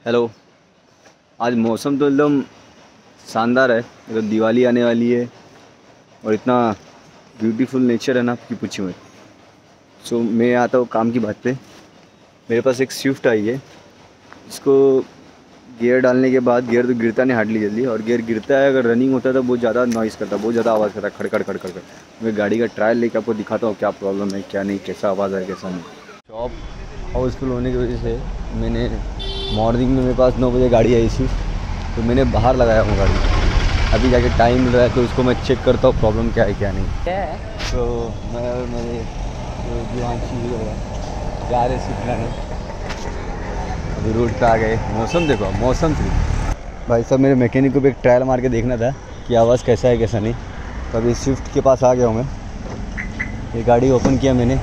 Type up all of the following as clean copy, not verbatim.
Hello. आज मौसम तो एकदम शानदार है। तो दिवाली आने वाली है और इतना ब्यूटीफुल नेचर है ना कि पूछिए मत। सो मैं आता हूँ काम की बात पे। मेरे पास एक स्विफ्ट आई है। इसको गियर डालने के बाद गियर तो गिरता नहीं हार्डली जल्दी, और गियर गिरता है अगर रनिंग होता है तो बहुत ज़्यादा नॉइज़ करता है, बहुत ज़्यादा आवाज़ करता है, खड़खड़ खड़खड़ कर। मैं गाड़ी का ट्रायल लेकर आपको दिखाता हूँ क्या प्रॉब्लम है, क्या नहीं, कैसा आवाज़ है कैसा नहीं। शॉप हाउसफुल होने की वजह से मैंने मॉर्निंग में मेरे पास 9 बजे गाड़ी आई थी, तो मैंने बाहर लगाया हूँ गाड़ी। अभी जाके टाइम मिल रहा है तो इसको मैं चेक करता हूँ प्रॉब्लम क्या है क्या नहीं। तो मैं और मेरे जा रहे सीखना अभी रोड पे आ गए। मौसम देखो, मौसम थी भाई साहब। मेरे मैकेनिक को भी एक ट्रायल मार के देखना था कि आवाज़ कैसा है कैसा नहीं। तो अभी स्विफ्ट के पास आ गया हूँ मैं। ये गाड़ी ओपन किया मैंने।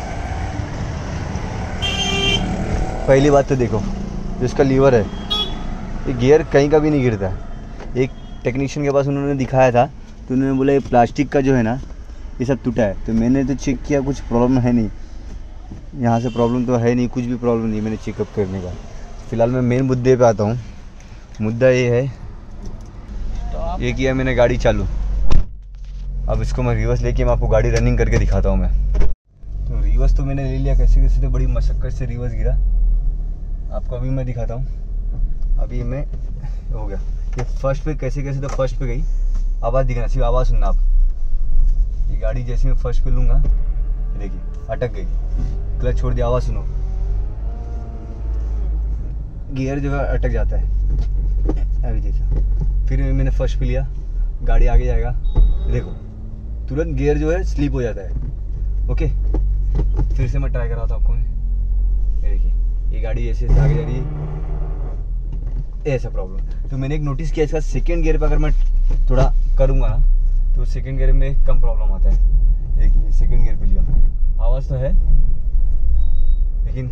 पहली बात तो देखो जो इसका लीवर है, ये गियर कहीं का भी नहीं गिरता है। एक टेक्नीशियन के पास उन्होंने दिखाया था तो उन्होंने बोला ये प्लास्टिक का जो है ना ये सब टूटा है। तो मैंने तो चेक किया, कुछ प्रॉब्लम है नहीं, यहाँ से प्रॉब्लम तो है नहीं, कुछ भी प्रॉब्लम नहीं मैंने चेकअप करने का। फ़िलहाल मैं मेन मुद्दे पे आता हूँ। मुद्दा ये है, ये किया मैंने गाड़ी चालू। अब इसको मैं रिवर्स लेके मैं आपको गाड़ी रनिंग करके दिखाता हूँ मैं। तो रिवर्स तो मैंने ले लिया, कैसे कैसे तो बड़ी मशक्क़त से रिवर्स गिरा। आपको अभी मैं दिखाता हूँ। अभी मैं हो गया ये फर्स्ट पे, कैसे कैसे तो फर्स्ट पे गई। आवाज़ दिखना, सिर्फ आवाज़ सुनना आप। ये गाड़ी जैसे मैं फर्स्ट पे लूँगा, देखिए अटक गई, क्लच छोड़ दिया, आवाज़ सुनो, गियर जो है अटक जाता है अभी जैसा। फिर मैंने फर्स्ट पे लिया, गाड़ी आगे जाएगा, देखो तुरंत गियर जो है स्लिप हो जाता है। ओके, फिर से मैं ट्राई कराता हूँ आपको। देखिए ये गाड़ी ऐसे आगे जा रही है, ऐसा प्रॉब्लम। तो मैंने एक नोटिस किया, इसका सेकेंड गियर पे अगर मैं थोड़ा करूँगा ना तो सेकेंड गियर में कम प्रॉब्लम आता है। देखिए सेकेंड गियर पे लिया, आवाज़ तो है लेकिन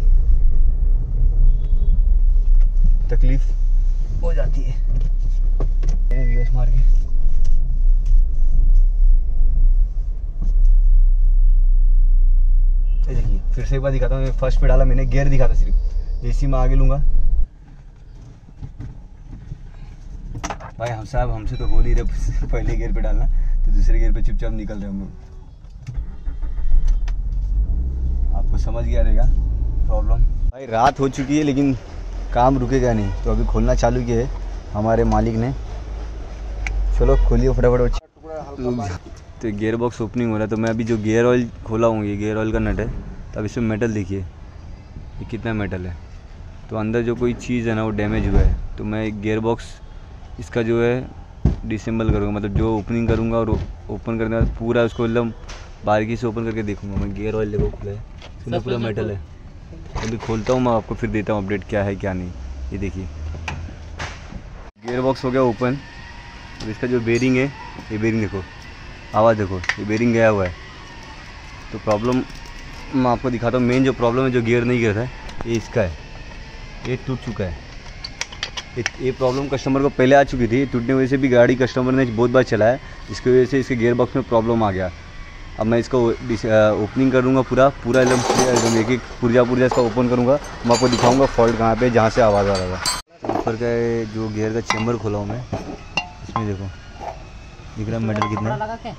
तकलीफ हो जाती है। रिवर्स मार के देखिए फिर से एक बार दिखाता हूँ। फर्स्ट पे डाला मैंने, गियर दिखाता सिर्फ, जैसे मैं आगे लूँगा। भाई हम साहब हमसे तो हो नहीं रहे पहले गियर पे डालना, तो दूसरे गियर पे चुपचाप निकल रहे हम लोग। आपको समझ गया रहेगा प्रॉब्लम। भाई रात हो चुकी है लेकिन काम रुकेगा नहीं, तो अभी खोलना चालू किया है हमारे मालिक ने। चलो खोलिए फटाफट। तो गियर बॉक्स ओपनिंग हो रहा है। तो मैं अभी जो गियर ऑयल खोला हूँ, ये गियर ऑयल का नट है। तो अब इसमें मेटल देखिए ये कितना मेटल है। तो अंदर जो कोई चीज़ है ना वो डैमेज हुआ है। तो मैं गियर बॉक्स इसका जो है डिसेंबल करूँगा, मतलब जो ओपनिंग करूँगा और ओपन करने के बाद पूरा उसको एकदम बारीकी से ओपन करके देखूँगा मैं। गियर ऑयल देखो खुला है, इसमें पूरा मेटल है। अभी खोलता हूँ मैं, आपको फिर देता हूँ अपडेट क्या है क्या नहीं। ये देखिए गियर बॉक्स हो गया ओपन। अब इसका जो बेरिंग है, ये बेरिंग देखो, आवाज़ देखो, ये बेरिंग गया हुआ है। तो प्रॉब्लम मैं आपको दिखाता हूँ। मेन जो प्रॉब्लम है, जो गियर नहीं गिरता है, ये इसका है, ये टूट चुका है। ये प्रॉब्लम कस्टमर को पहले आ चुकी थी, टूटने की वजह से भी गाड़ी कस्टमर ने बहुत बार चलाया, इसकी वजह से इसके गियर बॉक्स में प्रॉब्लम आ गया। अब मैं इसको ओपनिंग करूँगा पूरा एकदम एक एक पुर्जा इसका ओपन करूँगा। मैं आपको दिखाऊँगा फॉल्ट कहाँ पे, जहाँ से आवाज़ आ रहा था। ऊपर का जो गियर का चैम्बर खोला हूँ मैं, इसमें देखो दिख रहा है मेटल कितना है।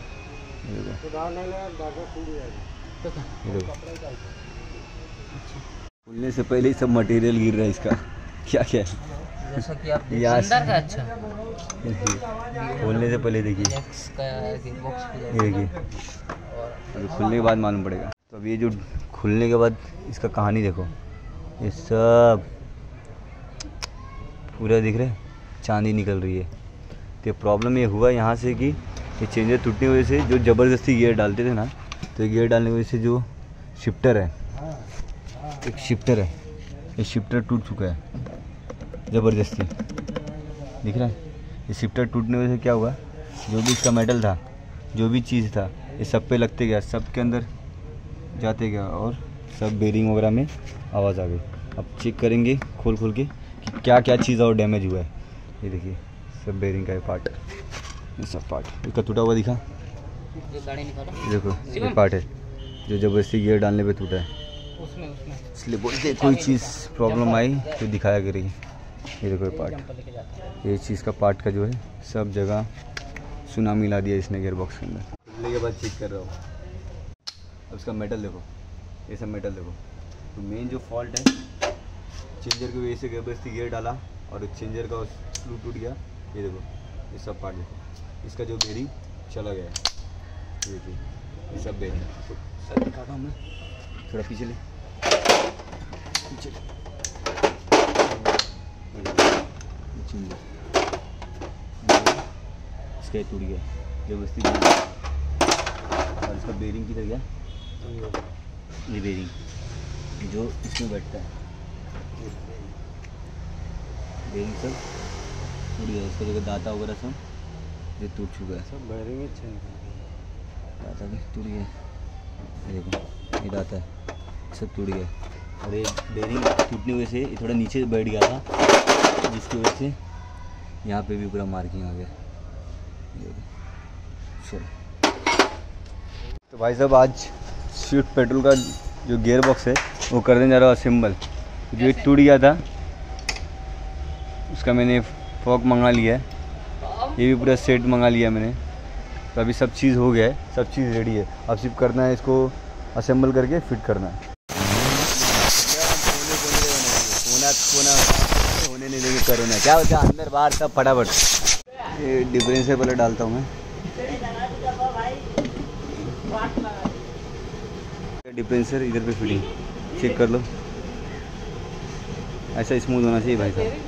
खुलने से पहले ही सब मटेरियल गिर रहा है इसका। क्या क्या है जैसा कि आप अंदर का अच्छा खोलने से पहले देखिए, देखिए अभी खुलने के बाद मालूम पड़ेगा। तो अब ये जो खुलने के बाद इसका कहानी देखो, ये सब पूरा दिख रहा है, चांदी निकल रही है। तो प्रॉब्लम ये हुआ यहाँ से कि ये चेंजर टूटने की वजह से जो ज़बरदस्ती गियर डालते थे ना, तो ये गियर डालने की वजह से जो शिफ्टर है, एक शिफ्टर है, ये शिफ्टर टूट चुका है ज़बरदस्ती, दिख रहा है। ये शिफ्टर टूटने की वजह से क्या हुआ, जो भी इसका मेटल था, जो भी चीज़ था, ये सब पे लगते गया, सब के अंदर जाते गया और सब बेरिंग वगैरह में आवाज़ आ गई। अब चेक करेंगे खोल के कि क्या क्या चीज़ और डैमेज हुआ है। ये देखिए सब बेरिंग का ये पार्ट, ये सब पार्ट इसका टूटा हुआ दिखा, गाड़ी निकालो, देखो ये पार्ट है जो ज़बरदस्ती गियर डालने पे टूटा है। उसमें उसमें इसलिए बोलते कोई चीज़ प्रॉब्लम आई तो दिखाया करेगी। ये देखो ये पार्ट, जंपर लेके जाता है। ये चीज़ का पार्ट का जो है सब जगह सुनामी ला दिया इसने गियर बॉक्स के अंदर। खुलने के बाद चेक कर रहा हूँ। अब इसका मेटल देखो, ये सब मेटल देखो। तो मेन जो फॉल्ट है चेंजर की वजह से ज़बरदस्ती गियर डाला और चेंजर का स्क्रू टूट गया। ये देखो ये सब पार्ट देखो, इसका जो बेरिंग चला गया है, ये देखिए ये सब बेरिंग। तो सर दिखाता हूँ मैं, थोड़ा पीछे ले, पीछे ले। चेंजर इसका टूट गया ज़बरदस्ती, और इसका बेरिंग किधर गया? ये बेरिंग जो इसमें बैठता है, बेरिंग सब टूट गया। इसका जगह दाता वगैरह सब ये टूट चुका है, सब बेरिंग दाता भी टूट गया। ये देखो ये दाता है सब टूट गया। और ये बेरिंग टूटने की वजह से ये थोड़ा नीचे बैठ गया था, जिसकी वजह से यहाँ पे भी पूरा मार्किंग आ गया। चलो तो भाई साहब आज स्विफ्ट पेट्रोल का जो गियर बॉक्स है वो करने जा रहा हूँ असेंबल। जो एक टूट गया था उसका मैंने फॉक मंगा लिया है, ये भी पूरा सेट मंगा लिया मैंने। तो अभी सब चीज़ हो गया है, सब चीज़ रेडी है। अब सिर्फ करना है इसको असेंबल करके फिट करना है। होने नहीं देंगे कोरोना, क्या होता है अंदर बाहर सब फटाफट। ये डिफरेंसर पहले डालता हूँ मैं, डिफरेंसर इधर पे फिटिंग चेक कर लो, ऐसा स्मूथ होना चाहिए भाई साहब।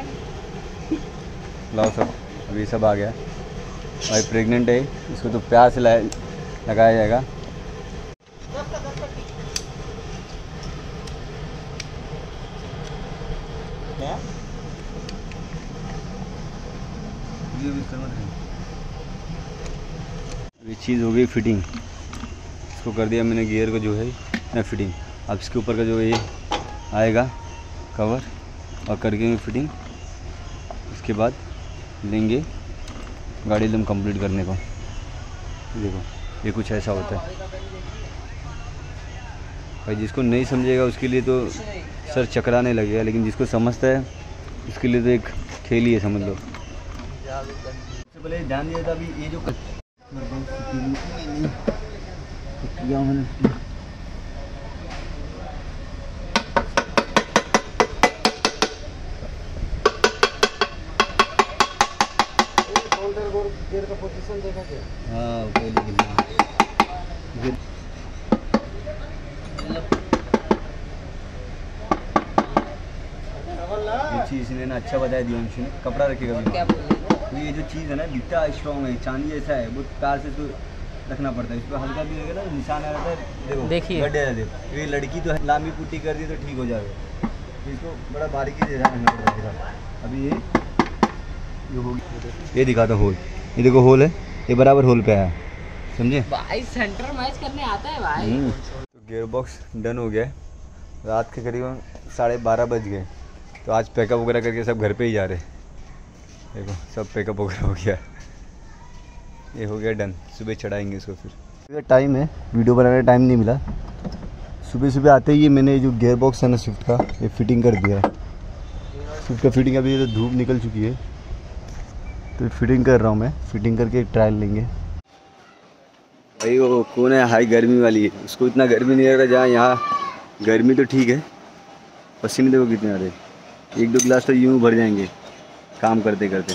लाओ सब, अभी सब आ गया। भाई प्रेग्नेंट है, इसको तो प्यार से लगाया जाएगा। ये चीज़ हो गई फिटिंग, इसको कर दिया मैंने गियर को जो है ना फिटिंग। अब इसके ऊपर का जो ये आएगा कवर और करके फिटिंग, उसके बाद लेंगे गाड़ी एकदम कंप्लीट करने को। देखो ये कुछ ऐसा होता है भाई, जिसको नहीं समझेगा उसके लिए तो सर चकराने लगेगा, लेकिन जिसको समझता है उसके लिए तो एक खेल ही है, समझ लो। सबसे पहले ध्यान दिया था अभी ये जो किया मैंने, गियर का पोजीशन देखा क्या? हाँ पहले ये चीज़ ने ना अच्छा बताया दिया ने, कपड़ा रखेगा तो ये जो चीज़ है ना बिट्टा स्ट्रॉन्ग है, चांदी जैसा है, वो तार से तो रखना पड़ता है। इस पर हल्का भी रहेगा ना निशान आ जाता है। देखो देखिए गड्ढे रहते, ये लड़की तो लामी पुट्टी कर दी तो ठीक हो जाएगा, तो इसको बड़ा बारीकी से ध्यान रखना पड़ता है। अभी ये जो होगी ये दिखाता होल, ये देखो होल है, ये बराबर होल पे आया, समझे भाई? सेंटर मैच करने आता है भाई। तो गियर बॉक्स डन हो गया है। रात के करीब 12:30 बज गए, तो आज पैकअप वगैरह करके सब घर पे ही जा रहे। देखो सब पैकअप वगैरह हो गया, ये हो गया डन। सुबह चढ़ाएंगे इसको। फिर टाइम है, वीडियो बनाने का टाइम नहीं मिला। सुबह सुबह आते ही मैंने जो गियर बॉक्स है ना स्विफ्ट का, ये फिटिंग कर दिया है। स्विफ्ट का फिटिंग अभी तो धूप निकल चुकी है, तो फिटिंग कर रहा हूँ मैं। फिटिंग करके एक ट्रायल लेंगे। भाई वो कौन है हाई गर्मी वाली है, उसको इतना गर्मी नहीं लग रहा जहाँ यहाँ गर्मी तो ठीक है। पसीने देखो कितने आ रहे, 1-2 गिलास तो यूँ भर जाएंगे काम करते करते।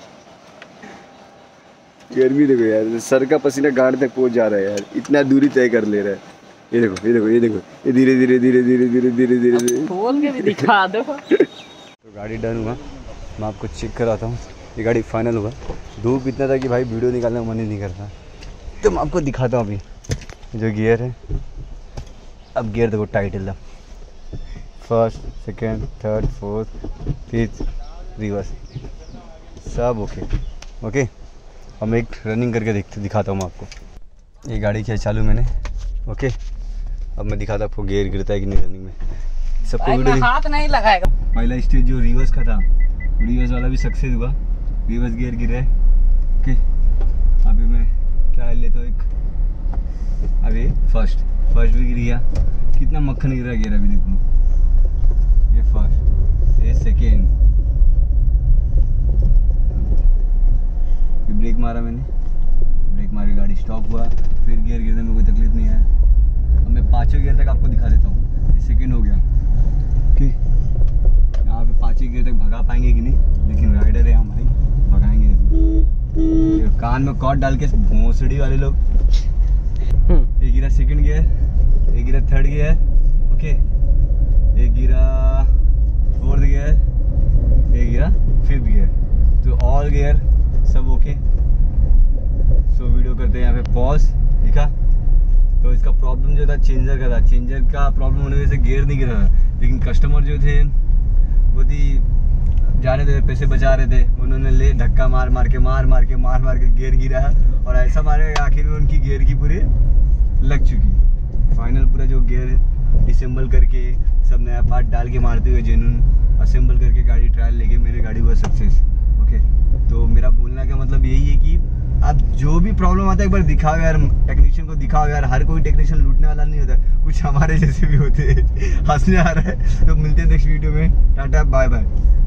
गर्मी देखो यार, सर का पसीना गाड़ तक पहुँच जा रहा है यार, इतना दूरी तय कर ले रहा है। ये देखो ये देखो ये देखो, ये धीरे धीरे धीरे धीरे धीरे धीरे धीरे धीरे खोल के भी दिखा दो। तो गाड़ी डन हुआ, मैं आपको चेक कराता हूँ। ये गाड़ी फाइनल हुआ। धूप इतना था कि भाई वीडियो निकालने का मन ही नहीं करता, तो मैं आपको दिखाता हूँ। अभी जो गियर है, अब गियर देखो टाइट एकदम, 1st, 2nd, 3rd, 4th, 5th, reverse सब ओके ओके। अब मैं एक रनिंग करके दिखाता हूँ मैं आपको। ये गाड़ी क्या चालू मैंने, ओके। अब मैं दिखाता हूँ आपको गियर गिरता है कि नहीं रनिंग में। सबको वीडियो हाथ नहीं लगाएगा। पहला स्टेज जो रिवर्स का था, रिवर्स वाला भी सक्सेस हुआ, रिवर्स गियर गिर रहा है, ओके। अभी मैं ट्रायल लेता हूँ एक। अभी फर्स्ट भी गिर गया, कितना मक्खन गिरा गिरा अभी देखो। ये फर्स्ट, ये सेकेंड, ब्रेक मारा मैंने, ब्रेक मारी गाड़ी स्टॉप हुआ, फिर गियर गिरने में कोई तकलीफ नहीं है। अब मैं 5वें गियर तक आपको दिखा देता हूँ। ये सेकेंड हो गया। ओके, यहाँ पे 5वें गियर तक भगा पाएंगे कि नहीं, लेकिन राइडर है हमारी, भगाएंगे। ये कान में कॉर्ड डाल के भोंसड़ी वाले लोग। ये गिरा सेकेंड गियर, ये गिरा थर्ड गियर, ओके, ये गिरा फोर्थ गियर, ये गिरा फिफ्थ गियर। तो ऑल गियर सब ओके। सो वीडियो करते हैं यहाँ पे पॉज, दिखा। तो इसका प्रॉब्लम जो था चेंजर का था, चेंजर का प्रॉब्लम होने की वजह से गियर नहीं गिरा था। लेकिन कस्टमर जो थे वो जा रहे थे, पैसे बचा रहे थे, उन्होंने ले धक्का मार मार के गियर गिरा, और ऐसा मारे आखिर में उनकी गियर की पूरी लग चुकी। फाइनल पूरा जो गियर डिसेंबल करके सब नया पार्ट डाल के मारते हुए जेन्युइन असेंबल करके गाड़ी ट्रायल लेके मेरी गाड़ी हुआ सक्सेस। ओके, तो मेरा बोलना का मतलब यही है कि आप जो भी प्रॉब्लम आता है एक बार दिखाओ यार, टेक्नीशियन को दिखाओ यार। हर कोई टेक्नीशियन लूटने वाला नहीं होता, कुछ हमारे जैसे भी होते हैं। हंसने आ रहा है। तो मिलते हैं नेक्स्ट वीडियो में, टाटा बाय बाय।